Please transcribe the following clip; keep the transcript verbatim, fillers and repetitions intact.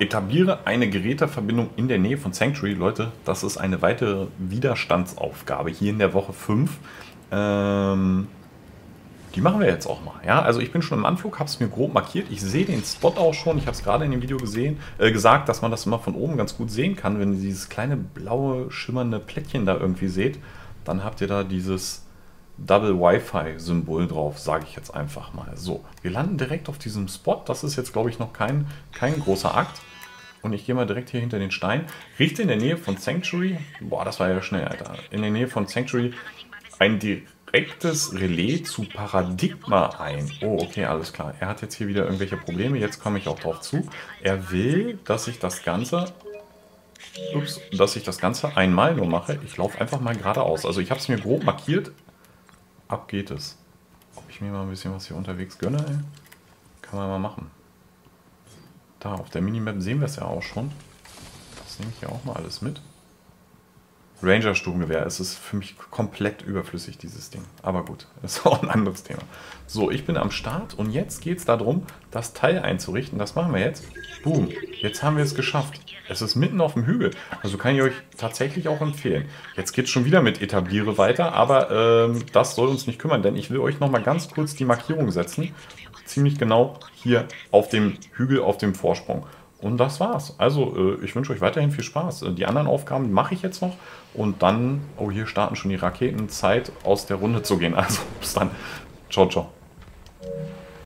Etabliere eine Geräteverbindung in der Nähe von Sanctuary. Leute, das ist eine weitere Widerstandsaufgabe hier in der Woche fünf. Ähm, die machen wir jetzt auch mal. Ja, also ich bin schon im Anflug, habe es mir grob markiert. Ich sehe den Spot auch schon. Ich habe es gerade in dem Video gesehen, äh, gesagt, dass man das immer von oben ganz gut sehen kann. Wenn ihr dieses kleine blaue, schimmernde Plättchen da irgendwie seht, dann habt ihr da dieses Double Wi-Fi-Symbol drauf, sage ich jetzt einfach mal. So, wir landen direkt auf diesem Spot. Das ist jetzt, glaube ich, noch kein, kein großer Akt. Und ich gehe mal direkt hier hinter den Stein. Richte in der Nähe von Sanctuary, boah, das war ja schnell, Alter. In der Nähe von Sanctuary ein direktes Relais zu Paradigma ein. Oh, okay, alles klar. Er hat jetzt hier wieder irgendwelche Probleme. Jetzt komme ich auch drauf zu. Er will, dass ich das Ganze... Ups, dass ich das Ganze einmal nur mache. Ich laufe einfach mal geradeaus. Also ich habe es mir grob markiert. Ab geht es. Ob ich mir mal ein bisschen was hier unterwegs gönne, ey? Kann man mal machen. Da, auf der Minimap sehen wir es ja auch schon. Das nehme ich hier auch mal alles mit. Ranger-Sturmgewehr, es ist für mich komplett überflüssig, dieses Ding. Aber gut, ist auch ein anderes Thema. So, ich bin am Start und jetzt geht es darum, das Teil einzurichten. Das machen wir jetzt. Boom, jetzt haben wir es geschafft. Es ist mitten auf dem Hügel, also kann ich euch tatsächlich auch empfehlen. Jetzt geht es schon wieder mit Etabliere weiter, aber ähm, das soll uns nicht kümmern, denn ich will euch nochmal ganz kurz die Markierung setzen. Ziemlich genau hier auf dem Hügel, auf dem Vorsprung. Und das war's. Also, äh, ich wünsche euch weiterhin viel Spaß. Die anderen Aufgaben mache ich jetzt noch. Und dann, oh, hier starten schon die Raketen. Zeit, aus der Runde zu gehen. Also, bis dann. Ciao, ciao.